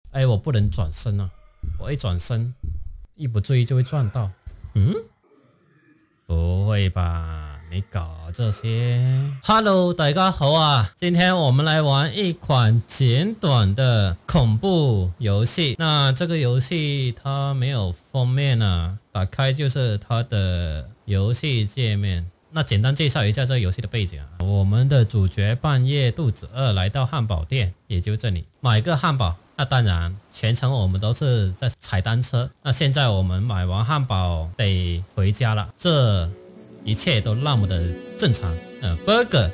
哎，我不能转身啊！我一转身，一不注意就会撞到。嗯，不会吧？你搞这些 ？Hello， 大家好啊！今天我们来玩一款简短的恐怖游戏。那这个游戏它没有封面啊，打开就是它的游戏界面。那简单介绍一下这个游戏的背景啊，我们的主角半夜肚子饿，来到汉堡店，也就这里买个汉堡。那当然，全程我们都是在踩单车。那现在我们买完汉堡得回家了，这一切都那么的正常。burger，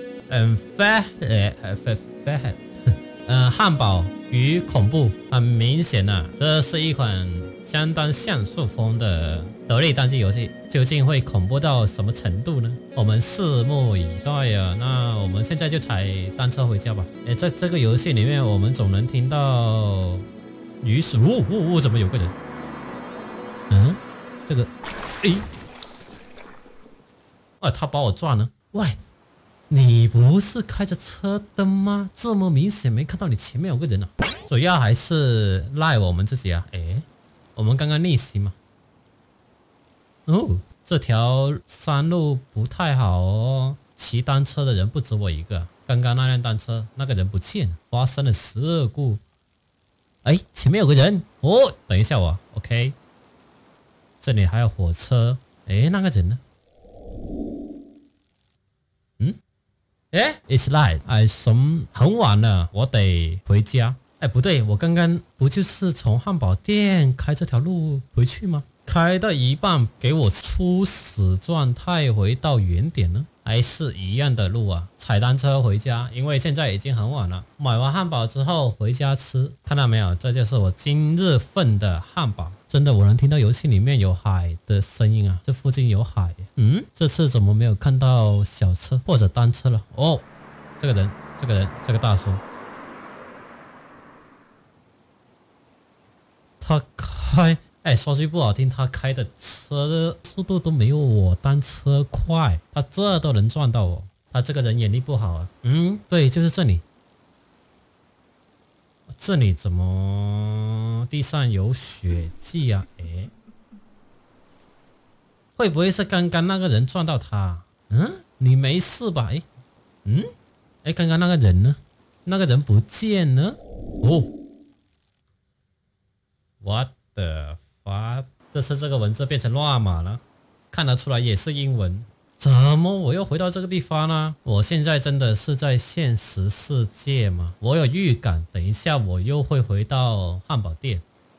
汉堡与恐怖，很明显啊，这是一款相当像素风的独立单机游戏，究竟会恐怖到什么程度呢？我们拭目以待啊！那我们现在就踩单车回家吧。在这个游戏里面，我们总能听到雨水。怎么有个人？这个，他把我撞了。喂，你不是开着车灯吗？这么明显没看到你前面有个人啊！主要还是赖我们自己啊！我们刚刚逆袭嘛。这条山路不太好哦，骑单车的人不止我一个。刚刚那辆单车那个人不见了，发生了事故。前面有个人哦，等一下我 OK。这里还有火车，那个人呢？It's late， 很晚了，我得回家。不对，我刚刚不就是从汉堡店开这条路回去吗？开到一半给我初始状态回到原点呢？还是一样的路啊？踩单车回家，因为现在已经很晚了。买完汉堡之后回家吃，看到没有？这就是我今日份的汉堡。真的，我能听到游戏里面有海的声音啊！这附近有海。这次怎么没有看到小车或者单车了？这个人，这个大叔，他开，说句不好听，他开的车的速度都没有我单车快，他这都能撞到我，他这个人眼力不好啊。对，就是这里。这里怎么地上有血迹啊？会不会是刚刚那个人撞到他？你没事吧？刚刚那个人呢？那个人不见了。What the fuck？ 这次这个文字变成乱码了，看得出来也是英文。怎么我又回到这个地方呢？我现在真的是在现实世界吗？我有预感，等一下我又会回到汉堡店。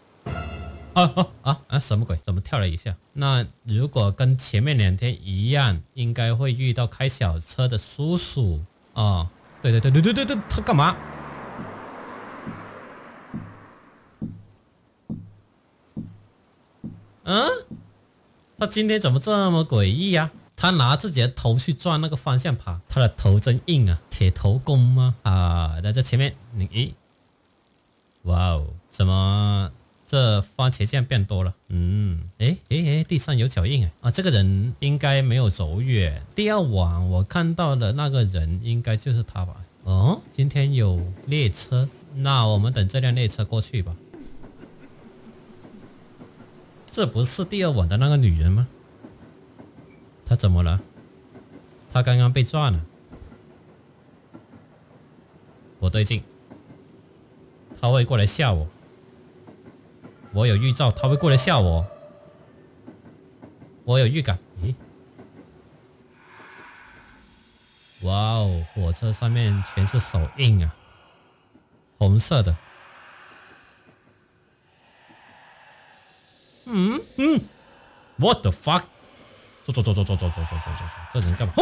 什么鬼？怎么跳了一下？那如果跟前面2天一样，应该会遇到开小车的叔叔啊。对，他干嘛？他今天怎么这么诡异呀？他拿自己的头去撞那个方向盘，他的头真硬啊，铁头功吗？在这前面，哇哦，怎么这番茄酱变多了？地上有脚印这个人应该没有走远。第二晚我看到的那个人应该就是他吧？今天有列车，那我们等这辆列车过去吧。这不是第二晚的那个女人吗？她怎么了？她刚刚被撞了。不对劲，她会过来吓我。我有预兆，她会过来吓我。我有预感。哇哦，火车上面全是手印啊，红色的。What the fuck？ 走，这人干嘛？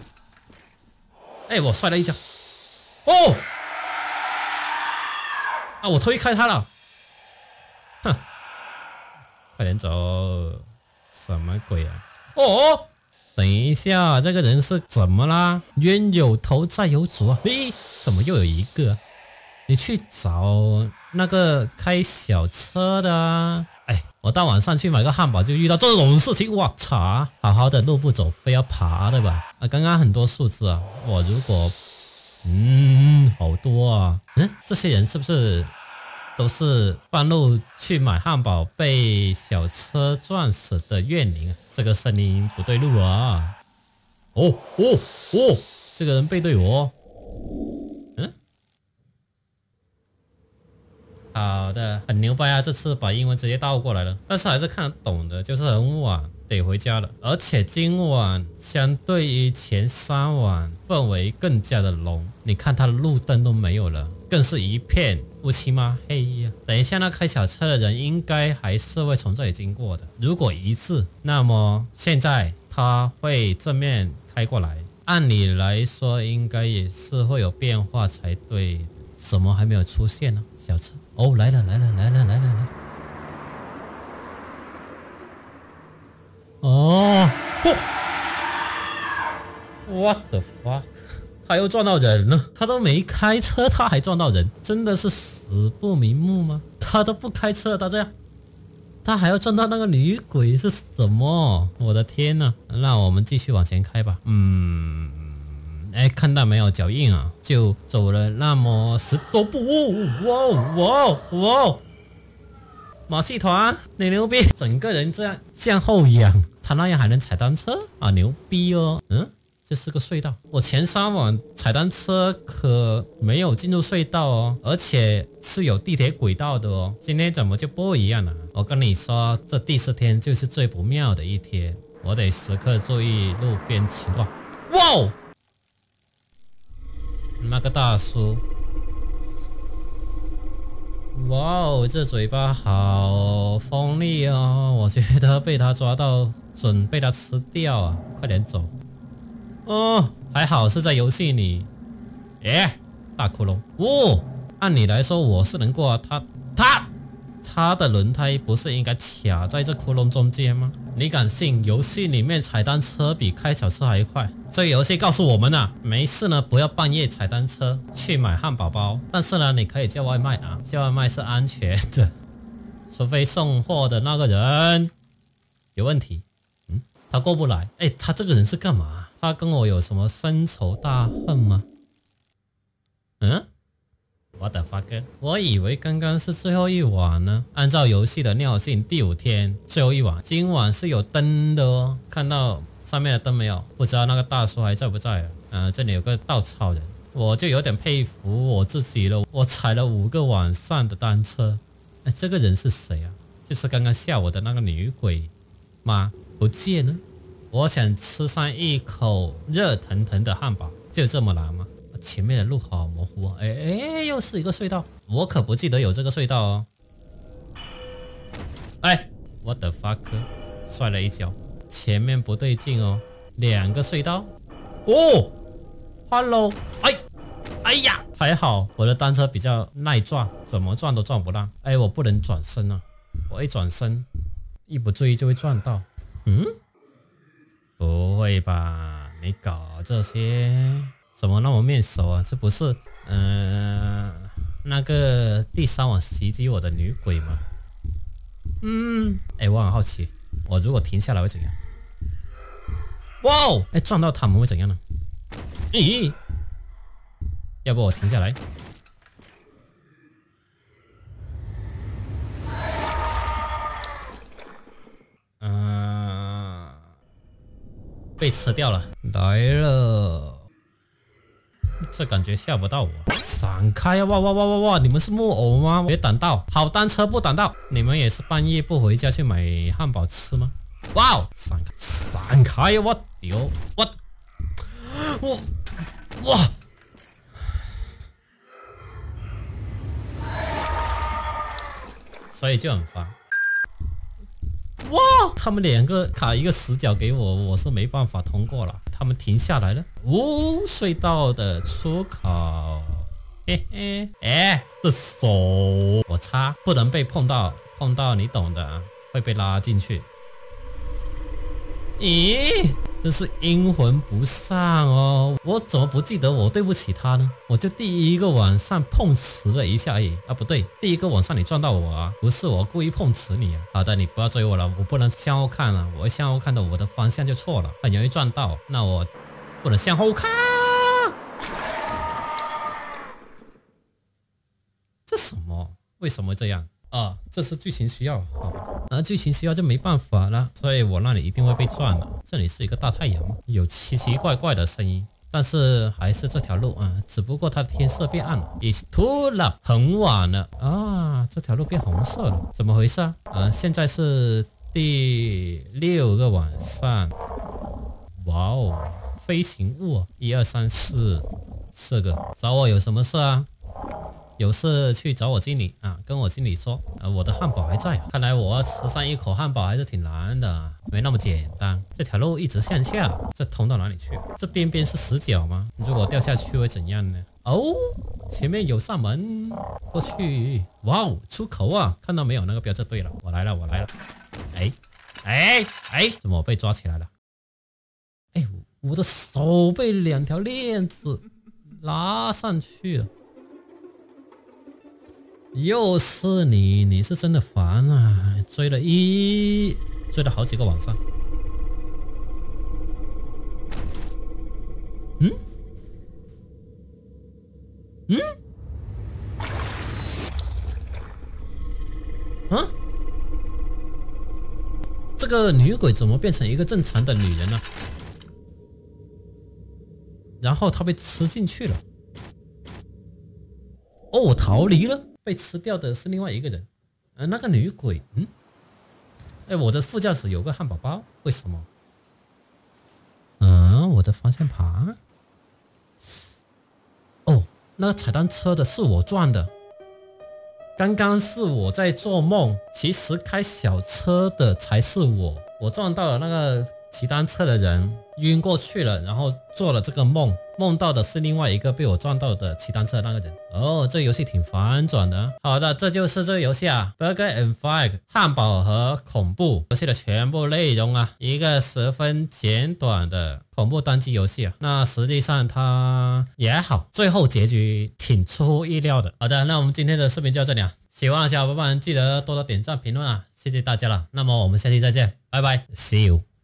我摔了一跤。我推开他了。快点走！什么鬼啊？等一下，这个人是怎么啦？冤有头债有主啊！怎么又有一个？你去找那个开小车的啊！我到晚上去买个汉堡就遇到这种事情，我操！好好的路不走，非要爬的吧？刚刚很多数字啊，我如果好多啊！这些人是不是都是半路去买汉堡被小车撞死的怨灵。这个声音不对路啊！哦，这个人背对我。嗯，好的，很牛掰啊！这次把英文直接倒过来了，但是还是看得懂的，就是很晚。得回家了，而且今晚相对于前3晚氛围更加的浓。你看它的路灯都没有了，更是一片乌漆嘛黑呀。等一下那开小车的人应该还是会从这里经过的，如果一致，那么现在他会正面开过来，按理来说应该也是会有变化才对。怎么还没有出现呢？小车哦，来了。哦 ，What the fuck！ 他又撞到人了，他都没开车，他还撞到人，真的是死不瞑目吗？他都不开车，他这样，他还要撞到那个女鬼是什么？我的天呐！那我们继续往前开吧。哎，看到没有脚印啊？就走了那么10多步，哇！马戏团，你牛逼！整个人这样向后仰，他那样还能踩单车啊，牛逼哦！这是个隧道。我前3晚踩单车可没有进入隧道哦，而且是有地铁轨道的哦。今天怎么就不一样了？我跟你说，这第4天就是最不妙的一天，我得时刻注意路边情况。哇！那个大叔。哇哦，这嘴巴好锋利哦！我觉得被他抓到，准被他吃掉啊！快点走！哦，还好是在游戏里。大窟窿！按理来说我是能过啊，他的轮胎不是应该卡在这窟窿中间吗？你敢信游戏里面踩单车比开小车还快？这个游戏告诉我们啊，没事呢，不要半夜踩单车去买汉堡包。但是呢，你可以叫外卖啊，叫外卖是安全的，除非送货的那个人有问题。他过不来。他这个人是干嘛？他跟我有什么深仇大恨吗？What the fuck？ 我以为刚刚是最后一晚呢。按照游戏的尿性，第5天最后一晚，今晚是有灯的哦。看到上面的灯没有？不知道那个大叔还在不在啊？这里有个稻草人，我就有点佩服我自己了。我踩了5个晚上的单车。这个人是谁啊？就是刚刚吓我的那个女鬼吗？不见了。我想吃上一口热腾腾的汉堡，就这么难吗？前面的路好模糊啊！又是一个隧道，我可不记得有这个隧道哦。What the fuck！ 摔了一跤，前面不对劲哦，2个隧道。Hello！ 哎呀，还好我的单车比较耐撞，怎么撞都撞不烂。我不能转身啊，我一转身，一不注意就会撞到。不会吧？没搞这些？怎么那么面熟啊？这不是那个第3晚袭击我的女鬼吗？我很好奇，我如果停下来会怎样？哇！撞到他们会怎样呢？要不我停下来？被吃掉了，来了。这感觉吓不到我，闪开啊！哇！你们是木偶吗？别挡道，好单车不挡道。你们也是半夜不回家去买汉堡吃吗？哇！闪开！我丢！哇！所以就很烦。哇！他们2个卡一个死角给我，我是没办法通过了。他们停下来了。隧道的出口。这手我擦，不能被碰到，碰到你懂的，会被拉进去。真是阴魂不散哦！我怎么不记得我对不起他呢？我就第1个晚上碰瓷了一下而已啊，不对，第1个晚上你撞到我啊，不是我故意碰瓷你啊。好的，你不要追我了，我不能向后看了，我向后看的我的方向就错了，很容易撞到，那我不能向后看。这什么？为为什么这样？啊，这是剧情需要，好吧？剧情需要就没办法了，所以我那里一定会被赚的。这里是一个大太阳，有奇奇怪怪的声音，但是还是这条路啊，只不过它的天色变暗了，已突了，很晚了啊，这条路变红色了，怎么回事啊？现在是第6个晚上，哇哦，飞行物，1、2、3、4个，找我有什么事啊？有事去找我经理啊，跟我经理说，我的汉堡还在啊。看来我要吃上一口汉堡还是挺难的啊，没那么简单。这条路一直向下，这通到哪里去？这边边是死角吗？如果掉下去会怎样呢？哦，前面有扇门，过去。哇哦，出口啊！看到没有？那个标志对了，我来了。哎，怎么我被抓起来了？哎，我的手被2条链子拉上去了。又是你，你是真的烦啊！追了好几个晚上。这个女鬼怎么变成一个正常的女人呢？然后她被吃进去了。哦，我逃离了。被吃掉的是另外一个人，那个女鬼，哎，我的副驾驶有个汉堡包，为什么？我的方向盘，哦，那个踩单车的是我撞的，刚刚是我在做梦，其实开小车的才是我撞到了那个骑单车的人，晕过去了，然后做了这个梦，梦到的是另外一个被我撞到的骑单车的那个人。哦，这游戏挺反转的。好的，这就是这个游戏啊 ，Burger and Fire 汉堡和恐怖游戏的全部内容啊，一个十分简短的恐怖单机游戏啊。那实际上它也好，最后结局挺出乎意料的。好的，那我们今天的视频就到这里啊，喜欢的小伙伴们记得多多点赞评论啊，谢谢大家了。那么我们下期再见，拜拜 ，See you。